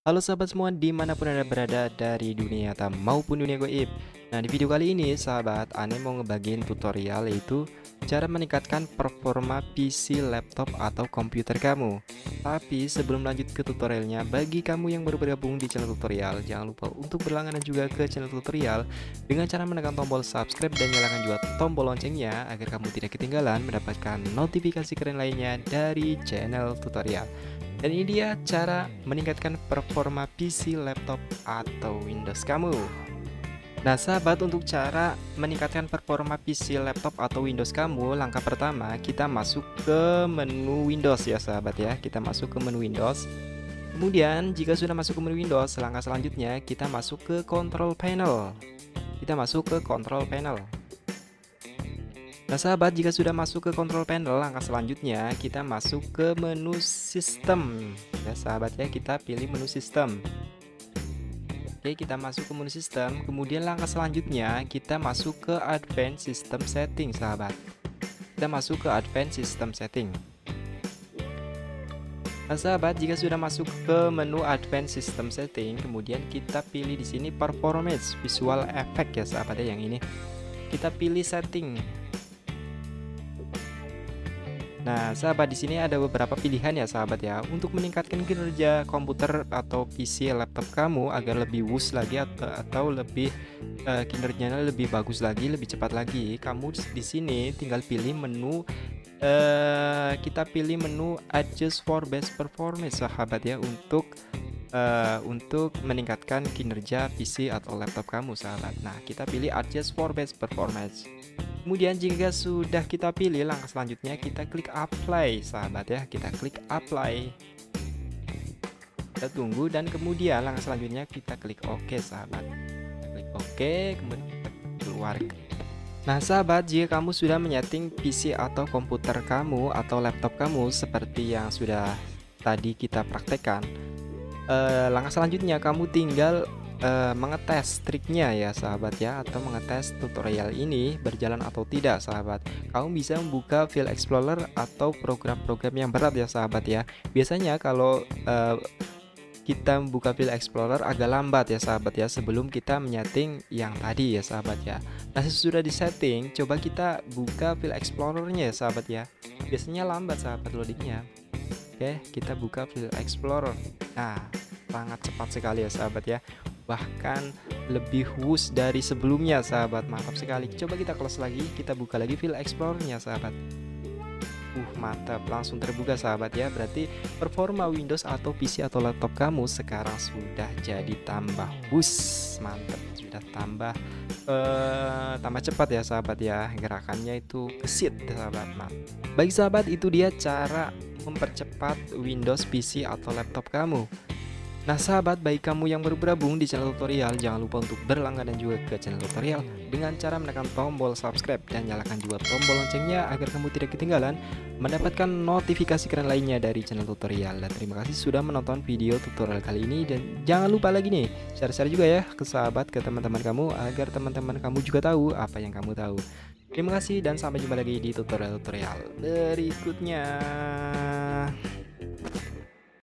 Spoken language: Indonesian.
Halo sahabat semua dimanapun anda berada dari dunia nyata maupun dunia goib. Nah di video kali ini sahabat Ane mau ngebagiin tutorial yaitu cara meningkatkan performa PC, laptop atau komputer kamu. Tapi sebelum lanjut ke tutorialnya, bagi kamu yang baru bergabung di channel tutorial, jangan lupa untuk berlangganan juga ke channel tutorial dengan cara menekan tombol subscribe dan nyalakan juga tombol loncengnya agar kamu tidak ketinggalan mendapatkan notifikasi keren lainnya dari channel tutorial. Dan ini dia cara meningkatkan performa PC, laptop, atau Windows kamu. Nah sahabat, untuk cara meningkatkan performa PC, laptop, atau Windows kamu, langkah pertama kita masuk ke menu Windows ya sahabat ya. Kita masuk ke menu Windows. Kemudian jika sudah masuk ke menu Windows, langkah selanjutnya kita masuk ke Control Panel. Kita masuk ke Control Panel. Nah sahabat, jika sudah masuk ke control panel, langkah selanjutnya kita masuk ke menu sistem. Ya sahabat ya, kita pilih menu sistem. Oke, kita masuk ke menu sistem. Kemudian langkah selanjutnya kita masuk ke advanced system setting sahabat. Kita masuk ke advanced system setting. Nah sahabat, jika sudah masuk ke menu advanced system setting, kemudian kita pilih di sini performance visual effect ya sahabat ya, yang ini. Kita pilih setting. Nah, sahabat, di sini ada beberapa pilihan ya sahabat ya untuk meningkatkan kinerja komputer atau PC laptop kamu agar lebih wus lagi atau lebih kinerjanya lebih bagus lagi, lebih cepat lagi. Kamu di sini tinggal pilih menu kita pilih menu adjust for best performance sahabat ya untuk meningkatkan kinerja PC atau laptop kamu sahabat. Nah, kita pilih adjust for best performance. Kemudian jika sudah kita pilih, langkah selanjutnya kita klik apply sahabat ya. Kita klik apply. Kita tunggu dan kemudian langkah selanjutnya kita klik OK sahabat. Kita klik OK, kemudian kita keluar. Nah sahabat, jika kamu sudah menyeting PC atau komputer kamu atau laptop kamu seperti yang sudah tadi kita praktekkan, langkah selanjutnya kamu tinggal mengetes triknya ya sahabat ya, atau mengetes tutorial ini berjalan atau tidak sahabat. Kamu bisa membuka File Explorer atau program-program yang berat ya sahabat ya. Biasanya kalau kita membuka File Explorer agak lambat ya sahabat ya, sebelum kita menyeting yang tadi ya sahabat ya. Nah sesudah disetting, coba kita buka File Explorernya ya sahabat ya. Biasanya lambat sahabat loadingnya. Oke, kita buka File Explorer. Nah, sangat cepat sekali ya sahabat ya, bahkan lebih wus dari sebelumnya sahabat. Mantap sekali. Coba kita close lagi, kita buka lagi File Explorer-nya sahabat. Mantap, langsung terbuka sahabat ya. Berarti performa Windows atau PC atau laptop kamu sekarang sudah jadi tambah wus. Mantap, sudah tambah cepat ya sahabat ya. Gerakannya itu gesit sahabat. Nah, baik sahabat, itu dia cara mempercepat Windows PC atau laptop kamu. Nah sahabat, baik kamu yang baru bergabung di channel tutorial, jangan lupa untuk berlangganan juga ke channel tutorial dengan cara menekan tombol subscribe dan nyalakan juga tombol loncengnya agar kamu tidak ketinggalan mendapatkan notifikasi keren lainnya dari channel tutorial. Dan terima kasih sudah menonton video tutorial kali ini, dan jangan lupa lagi nih share-share juga ya ke sahabat, ke teman-teman kamu agar teman-teman kamu juga tahu apa yang kamu tahu. Terima kasih dan sampai jumpa lagi di tutorial-tutorial berikutnya.